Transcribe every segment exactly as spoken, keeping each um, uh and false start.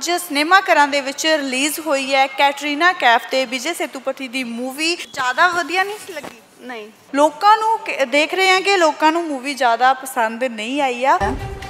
ਅੱਜ ਸਿਨੇਮਾ ਘਰਾਂ ਦੇ ਵਿੱਚ ਰਿਲੀਜ਼ ਹੋਈ ਹੈ ਕੈਟਰੀਨਾ ਕੈਫ ਤੇ ਵਿਜੇ ਸੇਤੂਪਤੀ ਦੀ ਮੂਵੀ। ਜ਼ਿਆਦਾ ਵਧੀਆ ਨਹੀਂ ਸੀ ਲੱਗੀ? ਨਹੀਂ, ਲੋਕਾਂ ਨੂੰ ਦੇਖ ਰਹੇ ਹਾਂ ਕਿ ਲੋਕਾਂ ਨੂੰ ਮੂਵੀ ਜ਼ਿਆਦਾ ਪਸੰਦ ਨਹੀਂ ਆਈ ਆ।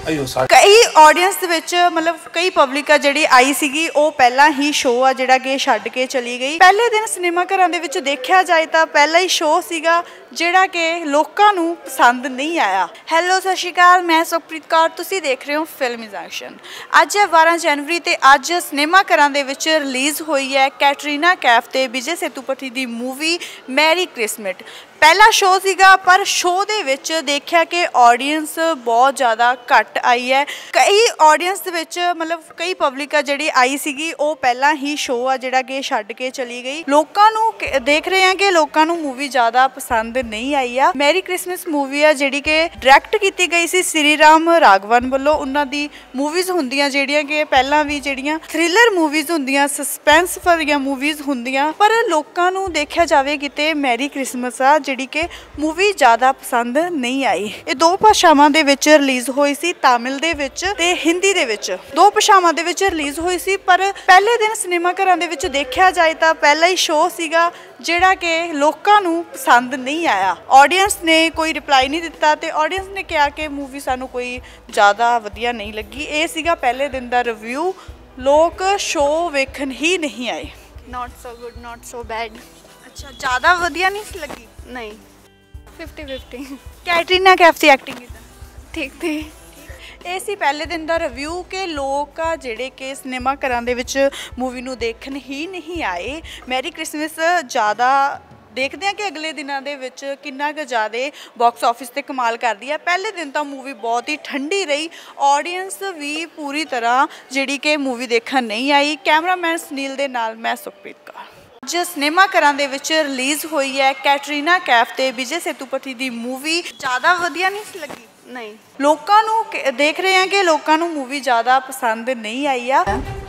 ਕਈ ਆਡੀਅੰਸ ਦੇ ਵਿੱਚ मतलब कई पब्लिक आ जिहड़ी आई सीगी ਉਹ ਪਹਿਲਾਂ ही शो आ जिहड़ा कि ਛੱਡ के चली गई। पहले दिन सिनेमा घरां दे विच देखिया जाए तो पहला ही शो सीगा जिहड़ा कि लोकां नूं पसंद नहीं आया। हैलो सत श्री अकाल, मैं सुखप्रीत कौर, तुसीं देख रहे हो फिल्मी जंक्शन। अज है बारह जनवरी ते अज सिनेमा घरां दे विच रिलीज़ हुई है कैटरीना कैफ ते विजय सेतूपति दी मूवी मैरी क्रिसमस। पहला शो सीगा पर शो दे विच देखिया कि ऑडियंस बहुत ज़्यादा घट आई है। कई ऑडियंस दे विच मतलब कई पब्लिक आ जिहड़ी आई सीगी ਉਹ ਪਹਿਲਾਂ ही शो आ जिहड़ा कि ਛੱਡ के चली गई। लोकां नूं देख रहे हैं कि लोकां नूं मूवी ज़्यादा पसंद नहीं आई आ। मैरी क्रिसमस मूवी आ जिहड़ी कि डायरैक्ट की गई सी श्री राम राघवन ਵੱਲੋਂ। उन्हां दी मूवीज़ ਹੁੰਦੀਆਂ ਜਿਹੜੀਆਂ कि ਪਹਿਲਾਂ ਵੀ ਜਿਹੜੀਆਂ थ्रिलर मूवीज़ ਹੁੰਦੀਆਂ, सस्पेंस ਵਾਲੀਆਂ मूवीज़ ਹੁੰਦੀਆਂ, पर लोकां नूं देखिया जावे किते मैरी क्रिसमस आ ਜਿਹੜੀ ਕਿ मूवी ज़्यादा पसंद नहीं आई। ਇਹ ਦੋ ਭਾਸ਼ਾਵਾਂ ਦੇ ਵਿੱਚ ਰਿਲੀਜ਼ ਹੋਈ ਸੀ, ਤਾਮਿਲ ਦੇ ਵਿੱਚ ਤੇ ਹਿੰਦੀ ਦੇ ਵਿੱਚ। ਦੋ ਭਾਸ਼ਾਵਾਂ ਦੇ ਵਿੱਚ ਰਿਲੀਜ਼ ਹੋਈ ਸੀ ਪਰ ਪਹਿਲੇ ਦਿਨ ਸਿਨੇਮਾ ਘਰਾਂ ਦੇ ਵਿੱਚ ਦੇਖਿਆ ਜਾਏ ਤਾਂ ਪਹਿਲਾ ਹੀ ਸ਼ੋਅ ਸੀਗਾ ਜਿਹੜਾ ਕਿ ਲੋਕਾਂ ਨੂੰ ਪਸੰਦ ਨਹੀਂ ਆਇਆ। ਆਡੀਅנס ਨੇ ਕੋਈ ਰਿਪਲਾਈ ਨਹੀਂ ਦਿੱਤਾ ਤੇ ਆਡੀਅנס ਨੇ ਕਿਹਾ ਕਿ ਮੂਵੀ ਸਾਨੂੰ ਕੋਈ ਜ਼ਿਆਦਾ ਵਧੀਆ ਨਹੀਂ ਲੱਗੀ। ਇਹ ਸੀਗਾ ਪਹਿਲੇ ਦਿਨ ਦਾ ਰਿਵਿਊ। ਲੋਕ ਸ਼ੋਅ ਵੇਖਣ ਹੀ ਨਹੀਂ ਆਏ। Not so good, not so bad. अच्छा, ज़्यादा ਵਧੀਆ नहीं सी लगी? नहीं, फिफ्टी फिफ्टी। कैटरीना कैफ ਦੀ ਐਕਟਿੰਗ ਕਿਦਾਂ? ठीक थी। ਇਹ ਸੀ ਪਹਿਲੇ ਦਿਨ ਦਾ ਰਿਵਿਊ ਕਿ ਲੋਕ ਆ ਜਿਹੜੇ ਕਿ ਸਿਨੇਮਾ ਘਰਾਂ ਦੇ ਵਿੱਚ ਮੂਵੀ ਨੂੰ ਦੇਖਣ ਹੀ ਨਹੀਂ ਆਏ। ਮੈਰੀ ਕ੍ਰਿਸਮਸ ਜ਼ਿਆਦਾ ਦੇਖਦੇ ਹਾਂ ਕਿ ਅਗਲੇ ਦਿਨਾਂ ਦੇ ਵਿੱਚ ਕਿੰਨਾ ਕੁ ਜ਼ਿਆਦਾ ਬਾਕਸ ਆਫਿਸ ਤੇ ਕਮਾਲ ਕਰਦੀ ਹੈ। ਪਹਿਲੇ ਦਿਨ ਤਾਂ ਮੂਵੀ ਬਹੁਤ ਹੀ ਠੰਡੀ ਰਹੀ, ਆਡੀਅנס ਵੀ ਪੂਰੀ ਤਰ੍ਹਾਂ ਜਿਹੜੀ ਕਿ ਮੂਵੀ ਦੇਖਣ ਨਹੀਂ ਆਈ। ਕੈਮਰਾਮੈਨ ਸੁਨੀਲ ਦੇ ਨਾਲ ਮੈਂ ਸੁਖਪ੍ਰੀਤ ਕੌਰ। ਅੱਜ ਸਿਨੇਮਾ ਘਰਾਂ ਦੇ ਵਿੱਚ ਰਿਲੀਜ਼ ਹੋਈ ਹੈ ਕੈਟਰੀਨਾ ਕੈਫ ਤੇ ਵਿਜੇ ਸੇਤੂਪਤੀ ਦੀ ਮੂਵੀ। ਜ਼ਿਆਦਾ ਵਧੀਆ ਨਹੀਂ ਸੀ ਲੱਗੀ? नहीं, ਲੋਕਾਂ ਨੂੰ ਦੇਖ ਰਹੇ ਹਾਂ ਕਿ ਲੋਕਾਂ ਨੂੰ ਮੂਵੀ ਜ਼ਿਆਦਾ ਪਸੰਦ ਨਹੀਂ ਆਈ ਆ।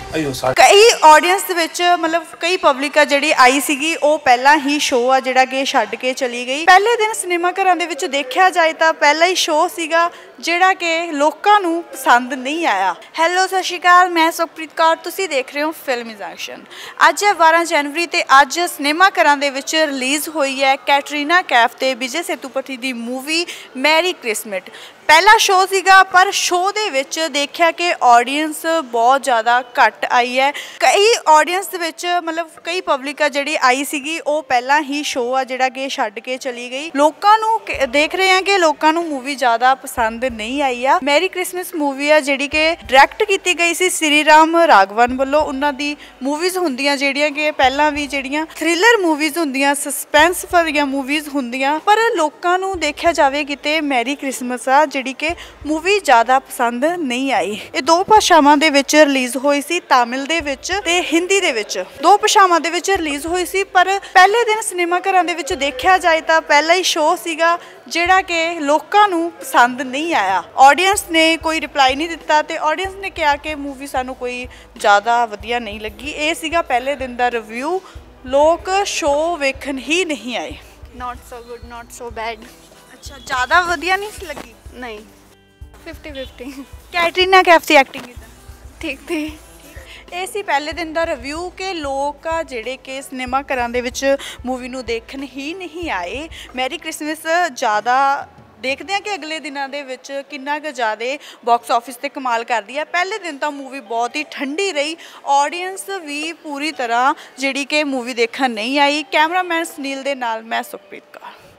ਕਈ ਆਡੀਅੰਸ ਦੇ ਵਿੱਚ मतलब कई पब्लिक आ ਜਿਹੜੀ आई ਸੀਗੀ ਉਹ ਪਹਿਲਾਂ ही शो आ ਜਿਹੜਾ ਕਿ ਛੱਡ के चली गई। ਪਹਿਲੇ ਦਿਨ ਸਿਨੇਮਾ ਘਰਾਂ ਦੇ ਵਿੱਚ ਦੇਖਿਆ ਜਾਏ ਤਾਂ ਪਹਿਲਾ ਹੀ ਸ਼ੋਅ ਸੀਗਾ ਜਿਹੜਾ ਕਿ ਲੋਕਾਂ ਨੂੰ ਪਸੰਦ ਨਹੀਂ ਆਇਆ। ਹੈਲੋ ਸਤ ਸ਼੍ਰੀ ਅਕਾਲ, ਮੈਂ ਸੁਖਪ੍ਰੀਤ ਕੌਰ, ਤੁਸੀਂ ਦੇਖ ਰਹੇ ਹੋ ਫਿਲਮੀ ਜੰਕਸ਼ਨ। ਅੱਜ ਹੈ ਬਾਰ੍ਹਾਂ ਜਨਵਰੀ ਤੇ ਅੱਜ ਸਿਨੇਮਾ ਘਰਾਂ ਦੇ ਵਿੱਚ ਰਿਲੀਜ਼ ਹੋਈ ਹੈ ਕੈਟਰੀਨਾ ਕੈਫ ਤੇ ਵਿਜੇ ਸੇਤੂਪਤੀ ਦੀ ਮੂਵੀ ਮੈਰੀ ਕ੍ਰਿਸਮਸ। ਪਹਿਲਾ ਸ਼ੋਅ ਸੀਗਾ ਪਰ ਸ਼ੋਅ ਦੇ ਵਿੱਚ ਦੇਖਿਆ ਕਿ ਆਡੀਅנס ਬਹੁਤ ਜ਼ਿਆਦਾ ਘੱਟ ਆਈ ਹੈ। ਕਈ ਆਡੀਅנס ਦੇ ਵਿੱਚ मतलब ਕਈ ਪਬਲਿਕ ਆ ਜਿਹੜੀ ਆਈ ਸੀਗੀ ਉਹ ਪਹਿਲਾਂ ਹੀ ਸ਼ੋਅ ਆ ਜਿਹੜਾ ਕਿ ਛੱਡ ਕੇ ਚਲੀ ਗਈ। ਲੋਕਾਂ ਨੂੰ ਦੇਖ ਰਹੇ ਹਾਂ ਕਿ ਲੋਕਾਂ ਨੂੰ ਮੂਵੀ ਜ਼ਿਆਦਾ ਪਸੰਦ ਨਹੀਂ ਆਈ ਆ। ਮੈਰੀ ਕ੍ਰਿਸਮਸ ਮੂਵੀ ਆ ਜਿਹੜੀ ਕਿ ਡਾਇਰੈਕਟ ਕੀਤੀ ਗਈ ਸੀ श्री राम राघवन ਵੱਲੋਂ। ਉਹਨਾਂ ਦੀ मूवीज़ ਹੁੰਦੀਆਂ ਜਿਹੜੀਆਂ ਕਿ ਪਹਿਲਾਂ ਵੀ ਜਿਹੜੀਆਂ ਥ੍ਰਿਲਰ मूवीज़ ਹੁੰਦੀਆਂ, ਸਸਪੈਂਸ ਵਾਲੀਆਂ मूवीज़ ਹੁੰਦੀਆਂ, ਪਰ ਲੋਕਾਂ ਨੂੰ ਦੇਖਿਆ ਜਾਵੇ ਕਿਤੇ ਮੈਰੀ ਕ੍ਰਿਸਮਸ ਆ ਜਿਹੜੀ ਕਿ ਮੂਵੀ ਜ਼ਿਆਦਾ ਪਸੰਦ ਨਹੀਂ ਆਈ। ਇਹ ਦੋ ਭਾਸ਼ਾਵਾਂ ਦੇ ਵਿੱਚ ਰਿਲੀਜ਼ ਹੋਈ ਸੀ, ਤਾਮਿਲ ਦੇ ਵਿੱਚ ਤੇ ਹਿੰਦੀ ਦੇ ਵਿੱਚ। ਦੋ ਭਾਸ਼ਾਵਾਂ ਦੇ ਵਿੱਚ ਰਿਲੀਜ਼ ਹੋਈ ਸੀ ਪਰ ਪਹਿਲੇ ਦਿਨ ਸਿਨੇਮਾ ਘਰਾਂ ਦੇ ਵਿੱਚ ਦੇਖਿਆ ਜਾਏ ਤਾਂ ਪਹਿਲਾ ਹੀ ਸ਼ੋਅ ਸੀਗਾ ਜਿਹੜਾ ਕਿ ਲੋਕਾਂ ਨੂੰ ਪਸੰਦ ਨਹੀਂ ਆਇਆ। ਆਡੀਅנס ਨੇ ਕੋਈ ਰਿਪਲਾਈ ਨਹੀਂ ਦਿੱਤਾ ਤੇ ਆਡੀਅנס ਨੇ ਕਿਹਾ ਕਿ ਮੂਵੀ ਸਾਨੂੰ ਕੋਈ ਜ਼ਿਆਦਾ ਵਧੀਆ ਨਹੀਂ ਲੱਗੀ। ਇਹ ਸੀਗਾ ਪਹਿਲੇ ਦਿਨ ਦਾ ਰਿਵਿਊ। ਲੋਕ ਸ਼ੋਅ ਵੇਖਣ ਹੀ ਨਹੀਂ ਆਏ। Not so good, not so bad. अच्छा, ज़्यादा ਵਧੀਆ नहीं सी लगी? नहीं, फिफ्टी फिफ्टी। कैटरीना कैफ ਦੀ ਐਕਟਿੰਗ ਕਿਦਾਂ? ठीक थी। ਇਹ ਸੀ ਪਹਿਲੇ ਦਿਨ ਦਾ ਰਿਵਿਊ ਕਿ ਲੋਕ ਆ ਜਿਹੜੇ ਕਿ ਸਿਨੇਮਾ ਘਰਾਂ ਦੇ ਵਿੱਚ ਮੂਵੀ ਨੂੰ ਦੇਖਣ ਹੀ ਨਹੀਂ ਆਏ। ਮੈਰੀ ਕ੍ਰਿਸਮਸ ਜ਼ਿਆਦਾ ਦੇਖਦੇ ਹਾਂ ਕਿ ਅਗਲੇ ਦਿਨਾਂ ਦੇ ਵਿੱਚ ਕਿੰਨਾ ਕੁ ਜ਼ਿਆਦਾ ਬਾਕਸ ਆਫਿਸ ਤੇ ਕਮਾਲ ਕਰਦੀ ਹੈ। ਪਹਿਲੇ ਦਿਨ ਤਾਂ ਮੂਵੀ ਬਹੁਤ ਹੀ ਠੰਡੀ ਰਹੀ, ਆਡੀਅנס ਵੀ ਪੂਰੀ ਤਰ੍ਹਾਂ ਜਿਹੜੀ ਕਿ ਮੂਵੀ ਦੇਖਣ ਨਹੀਂ ਆਈ। ਕੈਮਰਾਮੈਨ ਸੁਨੀਲ ਦੇ ਨਾਲ ਮੈਂ ਸੁਖਪ੍ਰੀਤ ਕੌਰ।